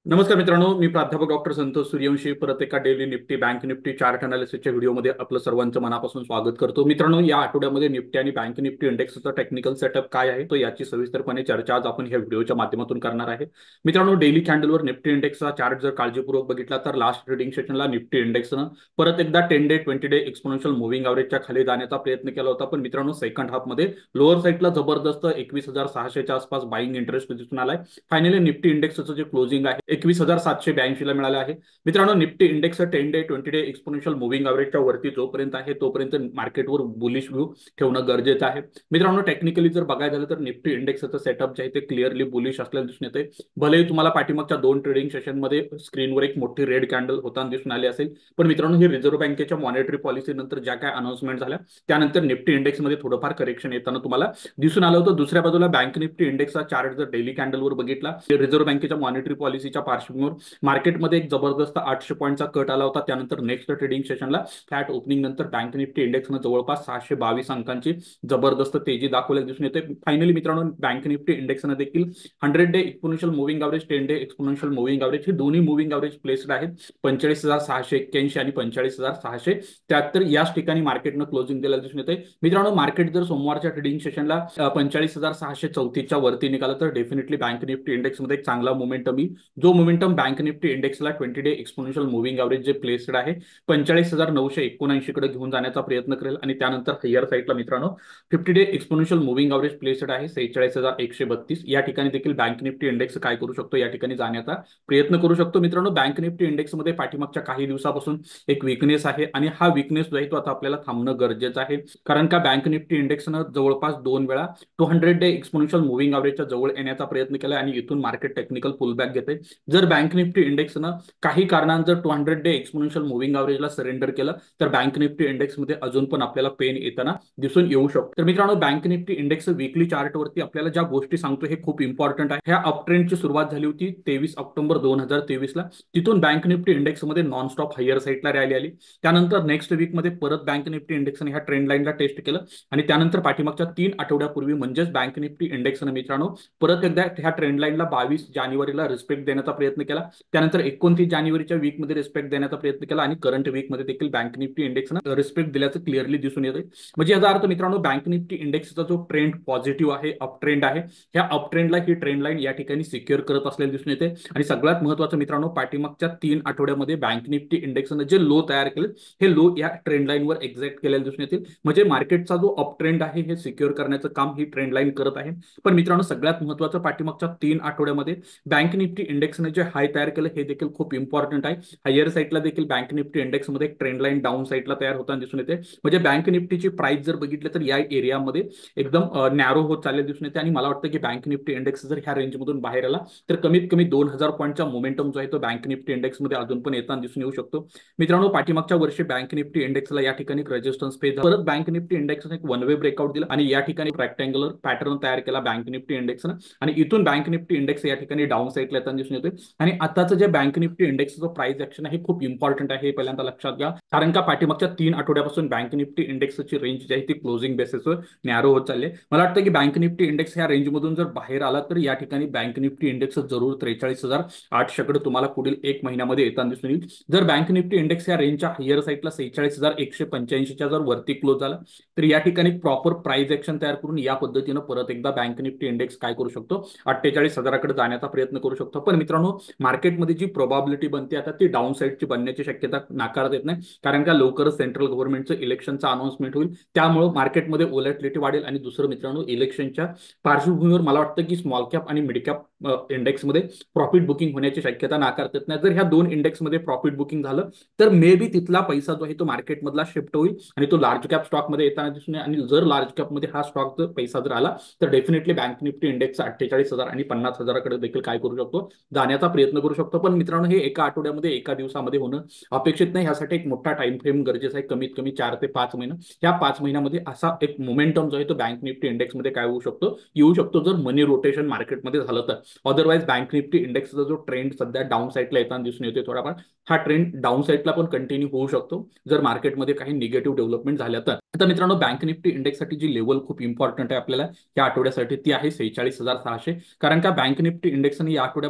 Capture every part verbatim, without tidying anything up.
नमस्कार मित्रांनो, मी प्राध्यापक डॉक्टर संतोष सूर्यवंशी परत एका daily Nifty bank Nifty chart अनालिसिसच्या व्हिडिओमध्ये आपलं सर्वांचं मनापासून स्वागत करतो. मित्रांनो, या आठवड्यामध्ये निफ्टी आणि बँक निफ्टी इंडेक्सचा टेक्निकल सेटअप काय आहे तो याची सविस्तरपणे चर्चा आज आपण या व्हिडिओच्या माध्यमातून करणार आहे. मित्रांनो, डेली कॅन्डलवर निफ्टी इंडेक्सचा चार्ट जर काळजीपूर्वक बघितला तर लास्ट ट्रेडिंग सेशनला निफ्टी इंडेक्सनं परत एकदा ten day twenty day exponential moving ॲव्हरेजच्या खाली जाण्याचा प्रयत्न केला होता. पण मित्रांनो, सेकंड हाफमध्ये लोअर साईडला जबरदस्त एकवीस हजार सहाशेच्या आसपास बाईंग इंटरेस्ट दिसून आलाय. फायनली निफ्टी इंडेक्सचं जे क्लोजिंग आहे एकवीस हजार सातशे ब्याऐंशी ला मिळाले आहे. मित्रांनो, Nifty index ten day twenty day exponential moving ॲव्हरेजच्या वरती जोपर्यंत आहे तोपर्यंत मार्केटवर बुलिश व्ह्यू ठेवणं गरजेचं आहे. मित्रांनो, टेक्निकली जर बघायला झालं तर निफ्टी इंडेक्सचं सेटअप जे आहे ते क्लिअरली बुलिश असल्याचं दिसून येते. भलेही तुम्हाला पाठीमागच्या दोन ट्रेडिंग सेशनमध्ये स्क्रीनवर एक मोठी रेड कॅन्डल होताना दिसून आली असेल, पण मित्रांनो ही रिझर्व्ह बँकेच्या मॉनिटरी पॉलिसी नंतर ज्या काय अनाउन्समेंट झाल्या त्यानंतर निफ्टी इंडेक्समध्ये थोडंफार करेक्शन येताना तुम्हाला दिसून आलं होतं. दुसऱ्या बाजूला बँक निफ्टी इंडेक्सचा चार्ट जर डेली कॅन्डलवर बघितला रिझर्व्ह बँकेच्या मॉनिटरी पॉलिसीच्या पार्श्वभूमीवर मार्केटमध्ये एक जबरदस्त आठशे पॉईंटचा कट आला होता. त्यानंतर नेक्स्ट ट्रेडिंग सेशनला फ्लॅट ओपनिंग नंतर बँक निफ्टी इंडेक्सनं जवळपास सहाशे बावीस अंकांची जबरदस्त तेजी दाखवल्याचं दिसून येते. फायनली मित्रांनो, बँक निफ्टी इंडेक्सनं देखील hundred day exponential moving average ten day exponential moving average हे दोन्ही मुव्हिंग ॲव्हरेज प्लेस्ड आहेत. पंचेचाळीस हजार सहाशे एक्क्याऐंशी आणि पंचेचाळीस हजार सहाशे त्र्याहत्तर याच ठिकाणी मार्केटनं क्लोजिंग दिल्याचं दिसून येते. मित्रांनो, मार्केट जर सोमवारच्या ट्रेडिंग सेशनला पंचेचाळीस हजार सहाशे चौतीसच्या वरती निघालं तर डेफिनेटली बँक निफ्टी इंडेक्समध्ये एक चांगला मोमेंटम येईल. जो मोमेंटम बँक निफ्टी इंडेक्सला twenty day exponential moving average जे प्लेस्ड आहे पंचेचाळीस हजार नऊशे एकोणऐंशी कडे घेऊन जाण्याचा प्रयत्न करेल. आणि त्यानंतर हायर साईडला मित्रांनो fifty day exponential moving average placed आहे सेहेचाळीस हजार एकशे बत्तीस. या ठिकाणी देखील बँक निफ्टी इंडेक्स काय करू शकतो, या ठिकाणी जाण्याचा प्रयत्न करू शकतो. मित्रांनो, बँक निफ्टी इंडेक्समध्ये पाठीमागच्या काही दिवसापासून एक विकनेस आहे आणि हा विकनेस जो आहे तो आता आपल्याला थांबणं गरजेचं आहे. कारण का बँक निफ्टी इंडेक्सनं जवळपास दोन वेळा two hundred day exponential moving ॲव्हरेजच्या जवळ येण्याचा प्रयत्न केला आणि इथून मार्केट टेक्निकल पुलबॅक घेते. जर बँक निफ्टी इंडेक्सनं काही कारणानं जर two hundred day exponential moving ॲव्हरेजला सरेंडर केलं तर बँक निफ्टी इंडेक्समध्ये अजून पण आपल्याला पेन येताना दिसून येऊ शकतो. तर मित्रांनो, बँक निफ्टी इंडेक्स वीकली चार्टवरती आपल्याला ज्या गोष्टी सांगतो हे खूप इम्पॉर्टंट आहे. ह्या अप ट्रेंडची सुरुवात झाली होती तेवीस ऑक्टोबर दोन हजार तेवीस ला. तिथून बँक निफ्टी इंडेक्समध्ये नॉनस्टॉप हायर साईडला रॅली आली. त्यानंतर नेक्स्ट वीकमध्ये परत बँक निफ्टी इंडेक्सने ह्या ट्रेंड लाईनला टेस्ट केलं आणि त्यानंतर पाठीमागच्या तीन आठवड्यापूर्वी म्हणजेच बँक निफ्टी इंडेक्सने मित्रांनो परत एकदा ह्या ट्रेंड लाईनला बावीस जानेवारीला रिस्पेक्ट देण्याचा प्रयत्न केला. त्यानंतर एकोणतीस जानेवारीच्या वीकमध्ये रिस्पेक्ट देण्याचा प्रयत्न केला आणि करंट वीकमध्ये देखील बँक निफ्टी इंडेक्सनं रिस्पेक्ट दिल्याचं क्लिअरली दिसून येते. म्हणजे याचा अर्थ मित्रांनो, बँक निफ्टी इंडेक्सचा जो ट्रेंड पॉझिटिव्ह आहे, अप ट्रेंड आहे, ह्या अप ट्रेंडला ही ट्रेंड लाईन या ठिकाणी सिक्युअर करत असलेलं दिसून येते. आणि सगळ्यात महत्त्वाचं मित्रांनो, पाठीमागच्या तीन आठवड्यामध्ये बँक निफ्टी इंडेक्सनं जे लो तयार केले हे लो या ट्रेंड लाईनवर एक्झॅक्ट केलेलं दिसून येतील. म्हणजे मार्केटचा जो अप ट्रेंड आहे हे सिक्युअर करण्याचं काम ही ट्रेंड लाईन करत आहे. पण मित्रांनो, सगळ्यात महत्त्वाचं पाठीमागच्या तीन आठवड्यामध्ये बँक निफ्टी इंडेक्सने जे हाय तयार केलं हे देखील खूप इम्पॉर्टंट आहे. हायर साईडला देखील बँक निफ्टी इंडेक्समध्ये एक ट्रेंड लाईन डाऊन साईडला तयार होताना दिसून येते. म्हणजे बँक निफ्टीची प्राइस जर बघितली तर या एरियामध्ये एकदम नॅरो होत चाललेलं दिसून येते. आणि मला वाटतं की बँक निफ्टी इंडेक्स जर ह्या रेंजमधून बाहेर आला तर कमीत कमी दोन हजार पॉईंटचा मोमेंटम जो आहे तो बँक निफ्टी इंडेक्समध्ये अजून पण येताना दिसून येऊ शकतो. मित्रांनो, पाठीमागच्या वर्षी बँक निफ्टी इंडेक्सला या ठिकाणी रेजिस्टन्स फेज परत बँक निफ्टी इंडेक्सने एक वन वे ब्रेकआउट दिला आणि या ठिकाणी रेक्टँग्युलर पॅटर्न तयार केला बँक निफ्टी इंडेक्सनं आणि इथून बँक निफ्टी इंडेक्स या ठिकाणी डाऊन साईडला येताना दिसून येते. आणि आताचं जे बँक निफ्टी इंडेक्सचं प्राइस ऍक्शन आहे खूप इम्पॉर्टंट आहे, हे पहिल्यांदा लक्षात घ्या. कारण का पाठीमागच्या तीन आठवड्यापासून बँक निफ्टी इंडेक्सची रेंज जी आहे ती क्लोजिंग बेसिसवर नॅरो होत चालली आहे. मला वाटतं की बँक निफ्टी इंडेक्स ह्या रेंजमधून जर बाहेर आला तर या ठिकाणी बँक निफ्टी इंडेक्स जरूर त्रेचाळीस हजार आठशेकडे तुम्हाला पुढील एक महिन्यामध्ये येताना दिसून येईल. जर बँक निफ्टी इंडेक्स या रेंजच्या हायर साईडला सेहेचाळीस हजार एकशे पंच्याऐंशीच्या जर वरती क्लोज झाला तर या ठिकाणी प्रॉपर प्राइस ऍक्शन तयार करून या पद्धतीनं परत एकदा बँक निफ्टी इंडेक्स काय करू शकतो, अठ्ठेचाळीस हजाराकडे जाण्याचा प्रयत्न करू शकतो. पण मित्रांनो, मार्केटमध्ये जी प्रोबॅबिलिटी बनते आता ती डाऊन साईडची बनण्याची शक्यता नाकारता येत नाही. कारण का लवकरच सेंट्रल गव्हर्नमेंटचं इलेक्शनचं अनाउन्समेंट होईल, त्यामुळे मार्केटमध्ये ओलॅटिलिटी वाढेल. आणि दुसरं मित्रांनो, इलेक्शनच्या पार्श्वभूमीवर मला वाटतं की स्मॉल कॅप आणि मिड कॅप इंडेक्समध्ये प्रॉफिट बुकिंग होण्याची शक्यता नाकारता येत नाही. जर ह्या दोन इंडेक्समध्ये प्रॉफिट बुकिंग झालं तर मे बी तिथला पैसा जो आहे तो मार्केटमधला शिफ्ट होईल आणि तो लार्ज कॅप स्टॉकमध्ये येताना दिसून येईल. आणि जर लार्ज कॅपमध्ये हा स्टॉक जर पैसा जर आला तर डेफिनेटली बँक निफ्टी इंडेक्स अठ्ठेचाळीस हजार आणि पन्नास हजाराकडे देखील काय करू शकतो, जाण्याचा प्रयत्न करू शकतो. पण मित्रांनो, हे एका आठवड्यामध्ये एका दिवसामध्ये होणं अपेक्षित नाही. ह्यासाठी एक मोठा टाइम फ्रेम गरजेचा आहे, कमीत कमी चार ते पाच महिने. या पाच महिन्यामध्ये असा एक मोमेंटम जो आहे तो बँक निफ्टी इंडेक्समध्ये काय होऊ शकतो, येऊ शकतो जर मनी रोटेशन मार्केटमध्ये झालं तर. अदरवाईज बँक निफ्टी इंडेक्सचा जो ट्रेंड सध्या डाऊन साईडला येताना दिसून येतोय थोडाफार, हा ट्रेंड डाऊन साईडला पण कंटिन्यू होऊ शकतो जर मार्केटमध्ये काही निगेटिव्ह डेव्हलपमेंट झाल्या तर. आता मित्रांनो, बँक निफ्टी इंडेक्ससाठी जी लेवल खूप इम्पॉर्टंट आहे आपल्याला या आठवड्यासाठी ती आहे सेहेचाळीस हजार सहाशे. कारण का बँक निफ्टी इंडेक्सने या आठवड्यामध्ये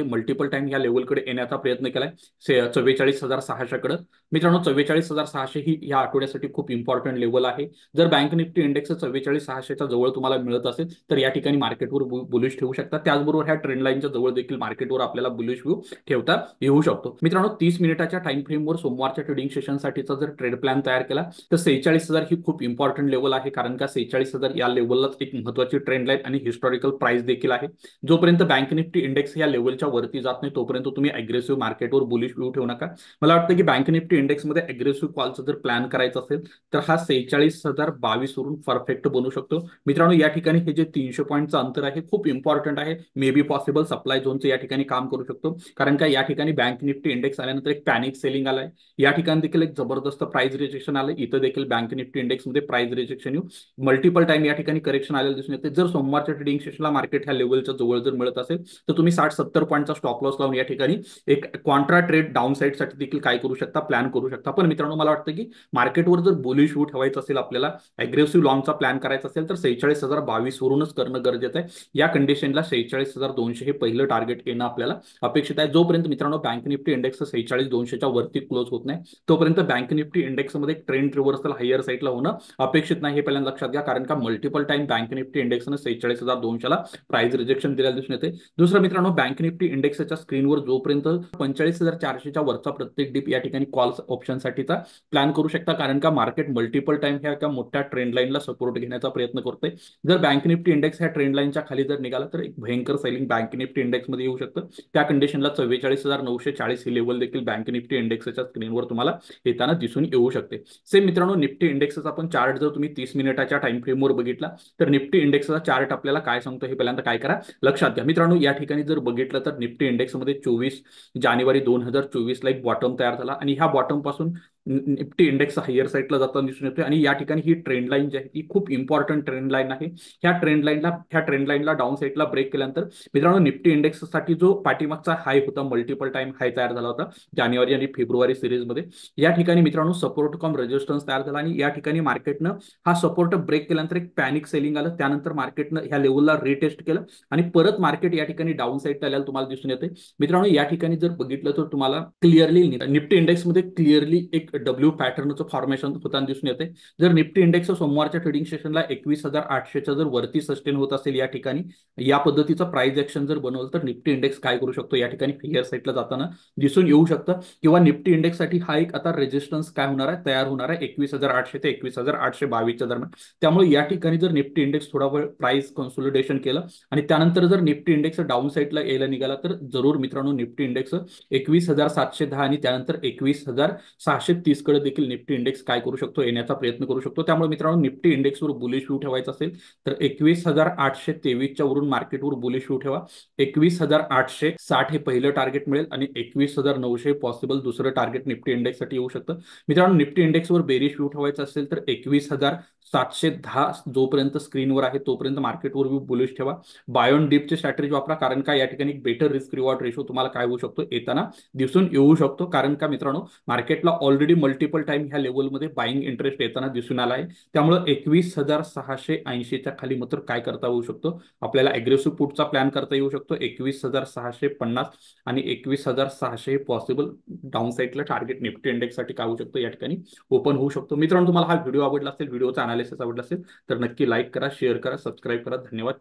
मध्ये मल्टिपल टाइम या लेवलकडे येण्याचा प्रयत्न केलाय चव्वेचाळीस हजार सहाशेकडे. मित्रांनो चव्वेचाळीस हजार सहाशे ही या आठवड्यासाठी खूप इम्पॉर्टंट लेवल आहे. जर बँक निफ्टी इंडेक्स चव्वेचाळीस सहाशेच्या जवळ तुम्हाला मिळत असेल तर या ठिकाणी मार्केटवर बुलिश ठेवू शकता. त्याचबरोबर ह्या ट्रेंड लाईनच्या जवळ देखील मार्केटवर आपल्याला बुलिश व्यू ठेवता येऊ शकतो. मित्रांनो तीस मिनिटाच्या टाइम फ्रेमवर सोमवारच्या ट्रेडिंग सेशनसाठीचा जर ट्रेड प्लॅन तयार केला तर सेहेचाळीस हजार ही खूप इम्पॉर्टंट लेवल आहे, कारण का सेहेचाळीस हजार या लेवललाच एक महत्त्वाची ट्रेंड लाईन आणि हिस्टॉरिकल प्राइस देखील आहे. जोपर्यंत बँक निफ्टी इंडेक्स या लेवलच्या वरती जात नाही तोपर्यंत तुम्ही अग्रेसिव्ह मार्केटवर बुलिश व्यू ठेवू नका. मला वाटतं की बँक निफ्टी इंडेक्समध्ये अग्रेसिव्ह कॉलचा जर प्लॅन करायचा असेल तर हा सेहेचाळीस हजार बावीस वरून परफेक्ट बनू शकतो. मित्रांनो या ठिकाणी हे जे तीनशे पॉईंटचं अंतर आहे खूप इम्पॉर्टंट आहे. मे बी पॉसिबल सप्लाय झोनचं या ठिकाणी काम करू शकतो, कारण का या ठिकाणी बँक निफ्टी इंडेक्स आल्यानंतर एक पॅनिक सेलिंग आलाय. या ठिकाणी देखील एक जबरदस्त प्राइस रिजेक्शन आलं. इथं देखील बँक निफ्टी इंडेक्समध्ये प्राइस रिजेक्शन येऊ मल्टिपल टाइम या ठिकाणी करेक्शन आलेलं दिसून येते. जर सोमवारच्या ट्रेडिंग सेशनला मार्केट ह्या लेवलच्या जवळ जर मिळत असेल तर तुम्ही साठ सत्तर पॉईंटचा स्टॉप लॉस लावून या ठिकाणी एक कॉन्ट्रा ट्रेड डाऊन साईड साठी देखील काय करू शकता, प्लॅन करू शकता. पण मित्रांनो मला वाटतं की मार्केटवर जर बुलिश व्यू ठेवायचा असेल, आपल्याला अग्रेसिव्ह लॉंगचा प्लॅन करायचा असेल तर सेहेचाळीस हजार बावीस वरूनच करणं गरजेचं आहे. या कंडिशनला सेहेचाळीस हजार दोनशे हे पहिलं टार्गेट येणं आपल्याला अपेक्षित आहे. जोपर्यंत मित्रांनो बँक निफ्टी इंडेक्स सेहेचाळीस दोनशेच्या वरती क्लोज होत नाही तोपर्यंत बँक निफ्टी इंडेक्समध्ये एक ट्रेंड रिव्हर्सल हायर साईडला होणं अपेक्षित नाही, हे पहिल्यांदा लक्षात घ्या. कारण का मल्टिपल टाइम बँक निफ्टी इंडेक्सनं सेहेचाळीस हजार दोनशेला प्राइस रिजेक्शन दिलेलं दिसून येते. दुसरं मित्रांनो बँक निफ्टी इंडेक्सच्या स्क्रीनवर जोपर्यंत पंचेचाळीस हजार चारशेच्या वरचा प्रत्येक डिप या ठिकाणी कॉल ऑप्शनसाठीचा प्लॅन करू शकता, कारण का मार्केट मल्टिपल टाइम ह्या एका मोठ्या ट्रेंड लाईनला सपोर्ट घेण्याचा प्रयत्न करतोय. जर बँक निफ्टी इंडेक्स ह्या ट्रेंड लाईनच्या खाली जर निघाला तर एक भयंकर सेलिंग बँक निफ्टी इंडेक्समध्ये येऊ शकतं. त्या कंडिशनला चव्वेचाळीस हजार नऊशे चाळीस ही लेवल देखील बँक निफ्टी इंडेक्सच्या स्क्रीनवर तुम्हाला येताना दिसून येऊ शकते. सेम मित्रांनो निफ्टी इंडेक्सचा आपण चार्ट जर तुम्ही तीस मिनिटाच्या टाइम फ्रेमवर बघितला तर निफ्टी इंडेक्सचा चार्ट आपल्याला काय सांगतो हे पहिल्यांदा काय करा लक्षात घ्या. मित्रांनो या ठिकाणी जर बघितलं तर निफ्टी इंडेक्समध्ये चोवीस जानेवारी दोन हजार चोवीस ला एक बॉटम तयार झाला आणि ह्या बॉटम पासून निफ्टी इंडेक्स हायर साईडला जाताना दिसून येतोय. आणि या ठिकाणी ही ट्रेंड लाईन जी आहे ती खूप इम्पॉर्टंट ट्रेंड लाईन आहे. ह्या ट्रेंड लाईनला ह्या ट्रेंड लाईनला डाऊन साईडला ब्रेक केल्यानंतर मित्रांनो निफ्टी इंडेक्ससाठी जो पाठीमागचा हाय होता मल्टिपल टाइम हाय तयार झाला होता जानेवारी आणि फेब्रुवारी सिरीजमध्ये, या ठिकाणी मित्रांनो सपोर्ट कॉम रेजिस्टन्स तयार झाला आणि या ठिकाणी मार्केटनं हा सपोर्ट ब्रेक केल्यानंतर एक पॅनिक सेलिंग आलं. त्यानंतर मार्केटनं ह्या लेवलला रिटेस्ट केलं आणि परत मार्केट या ठिकाणी डाऊन साईडला आल्याला तुम्हाला दिसून येते. मित्रांनो या ठिकाणी जर बघितलं तर तुम्हाला क्लिअरली निफ्टी इंडेक्समध्ये क्लिअरली एक डब्ल्यू पॅटर्नचं फॉर्मेशन होताना दिसून येते. जर निफ्टी इंडेक्स सोमवारच्या ट्रेडिंग सेशनला एकवीस हजार आठशेच्या जर वरती सस्टेन होत असेल या ठिकाणी या पद्धतीचं प्राइस ऍक्शन जर बनवलं तर निफ्टी इंडेक्स काय करू शकतो, या ठिकाणी हायर साईडला जाताना दिसून येऊ शकतं. किंवा निफ्टी इंडेक्ससाठी हा एक आता रेजिस्टन्स काय होणार आहे तयार होणार आहे एकवीस हजार आठशे ते एकवीस हजार आठशे बावीसच्या दरम्यान. त्यामुळे या ठिकाणी जर निफ्टी इंडेक्स थोडा वेळ प्राइस कन्सोलिडेशन केलं आणि त्यानंतर जर निफ्टी इंडेक्स डाऊन साईडला यायला निघाला तर जरूर मित्रांनो निफ्टी इंडेक्स एकवीस हजार सातशे दहा आणि त्यानंतर एकवीस हजार सहाशे तीस कडे देखील निफ्टी इंडेक्स काय करू शकतो येण्याचा प्रयत्न करू शकतो. त्यामुळे मित्रांनो निफ्टी इंडेक्सवर बुलिश व्यू ठेवायचा असेल तर एकवीस हजार आठशे तेवीसच्या वरून मार्केटवर बुलिश व्यू ठेवा. एकवीस हजार आठशे साठ हे पहिलं टार्गेट मिळेल आणि एकवीस हजार नऊशे पॉसिबल दुसरं टार्गेट निफ्टी इंडेक्ससाठी येऊ शकतं. मित्रांनो निफ्टी इंडेक्सवर बेरिश व्यू ठेवायचा असेल तर एकवीस हजार सातशे दहा जोपर्यंत स्क्रीनवर आहे तोपर्यंत मार्केटवर व्यू बुलिश ठेवा. बाय ऑन डिपची स्ट्रॅटेजी वापरा, कारण का या ठिकाणी बेटर रिस्क रिवॉर्ड रेशो तुम्हाला काय होऊ शकतो येताना दिसून येऊ शकतो. कारण का मित्रांनो मार्केटला ऑलरेडी मल्टिपल टाइम ह्या लेवलमध्ये बाईंग इंटरेस्ट येताना दिसून आला आहे. त्यामुळे एकवीस हजार सहाशे ऐंशीच्या खाली मात्र काय करता येऊ शकतो, आपल्याला अग्रेसिव्ह पुटचा प्लॅन करता येऊ शकतो. एकवीस हजार सहाशे पन्नास आणि एकवीस हजार सहाशे पॉसिबल डाऊन साईडला टार्गेट निफ्टी इंडेक्ससाठी काय होऊ शकतो या ठिकाणी ओपन होऊ शकतो. मित्रांनो तुम्हाला हा व्हिडिओ आवडला असेल, व्हिडिओचा अनालिसिस आवडला असेल तर नक्की लाईक करा, शेअर करा, सबस्क्राईब करा. धन्यवाद.